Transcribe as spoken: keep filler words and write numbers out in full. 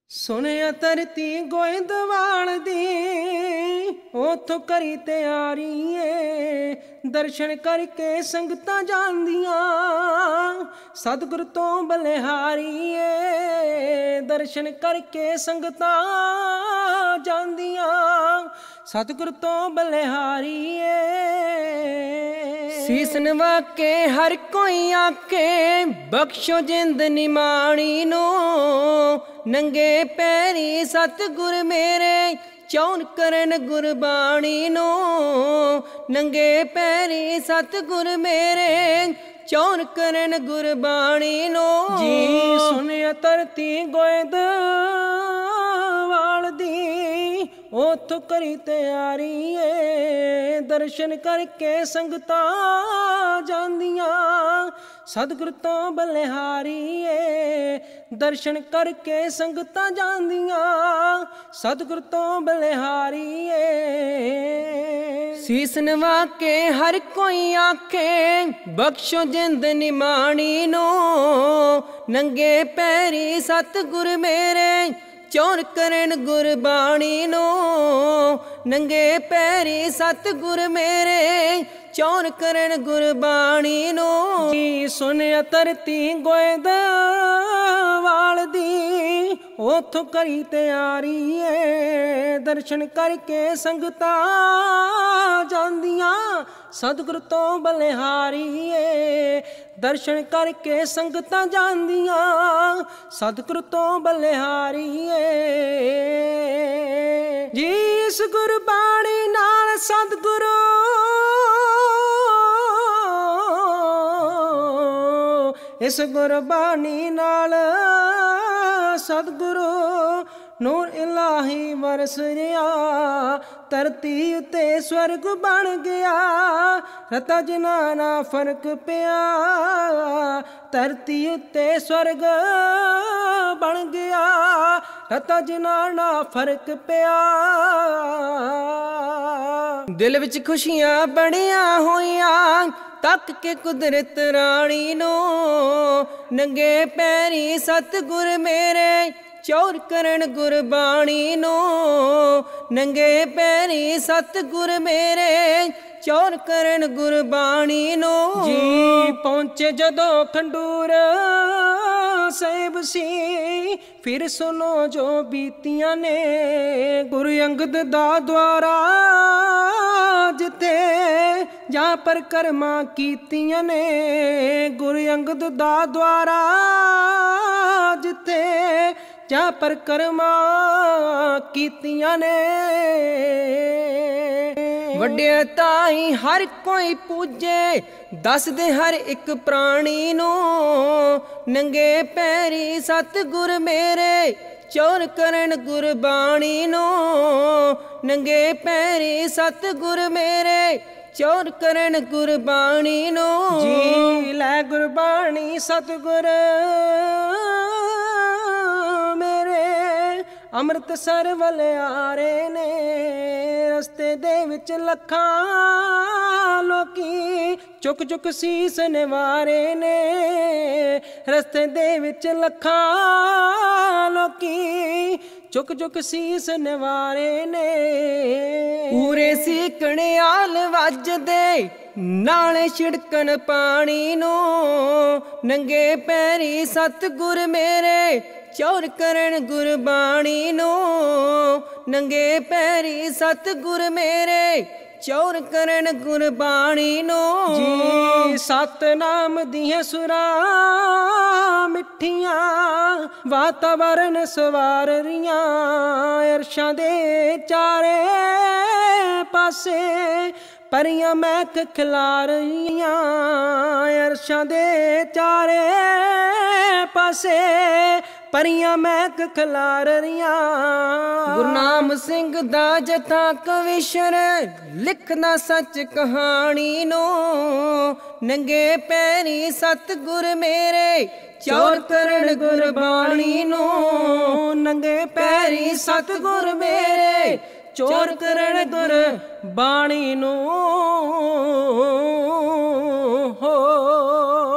सुनिया धरती गोइंदवाल दी उथों करी तैयारी है। दर्शन करके संगतां जांदियां सतगुर तो बलिहारी है। दर्शन करके संगतां जांदियां सतगुर तो बलिहारी है। सीस नवा के हर कोई आके बख्शो जिंद निमाणी नो। नंगे पैरी सतगुर मेरे चौन करन गुरबाणी नो। नंगे पैरी सतगुर मेरे चौन करन गुरबाणी नो। जी सुनिया धरती गोइंद वाल दी उथों करी तैयारी है। दर्शन करके संगतां जांदियां सतगुर तो बलिहारी है। दर्शन करके संगतां जांदियां सतगुर तो बलिहारी है। सीस नवा के हर कोई आखे बख्शो जिंद निमाणी नो। नंगे पैरी सतगुर मेरे चौन करन गुरबाणी नो। नंगे पैरी सतगुर मेरे चौन करन गुरबाणी नो। जी सुनिया धरती गोइंद वाल दी उथों करी तैयारी है। दर्शन करके संगतां जांदियां सतगुर तो बलिहारी है। दर्शन करके संगतां जांदियां सतगुर तो बलिहारी है। जिस गुरबाणी नाल सतगुरु इस गुरबाणी नाल सतगुरु नूर इलाही वरस रिया। धरती उत्ते स्वर्ग बन गया रता जनाना फर्क पिया। धरती उत्ते स्वर्ग बन गया रता जनाना फर्क पिया। दिल विच खुशियां बड़िया होइया तक के कुदरत रानी नो। नंगे पैरी सतगुर मेरे चौर करन गुरबाणी नो। नंगे पैरी सतगुर मेरे चौर करन गुरबाणी नो। जी पहुंचे जदों खंडूर साहिब सी फिर सुनो जो बीतियां ने। गुरु अंगद दा द्वारा जिथे जा परिक्रमा कीतियां ने। गुरु अंगद दा द्वारा जिथे जा परिक्रमा कीतियां ने। वड्डे ताई हर कोई पूजे दस दे हर एक प्राणी नो। नंगे पैरी सतगुर मेरे चौर करन गुरबाणी नो। नंगे पैरी सतगुर मेरे चौर करन गुरबाणी नो। जी लै गुरबाणी सतगुर मेरे अमृतसर वले आ रहे ने। रस्ते दे विच लखां लोकी चुक चुक सीस निवारे ने। रस्ते दे विच लखां लोकी चुक चुक सीस निवारे ने। पूरे सीकणे आल वजदे नाले छिड़कन पानी नो। नंगे पैरी सतगुर मेरे चौर करन गुरबाणी नो। नंगे पैरी सतगुर मेरे चौर करन गुरबाणी नो। जी सतनाम दियां सुरां मिठियां वातावरण सवार रियां। अरशां दे चारे पासे परियां महक खिलार रियां। अरशां दे चारे पासे परियां महक खिलार रियां। गुरु नाम सिंह दा जथा कविशर लिखदा सच कहानी नो। नंगे पैरी सतगुर मेरे चौर करन गुरबाणी नो। नंगे पैरी सतगुर मेरे चौर करन गुरबाणी नो। हो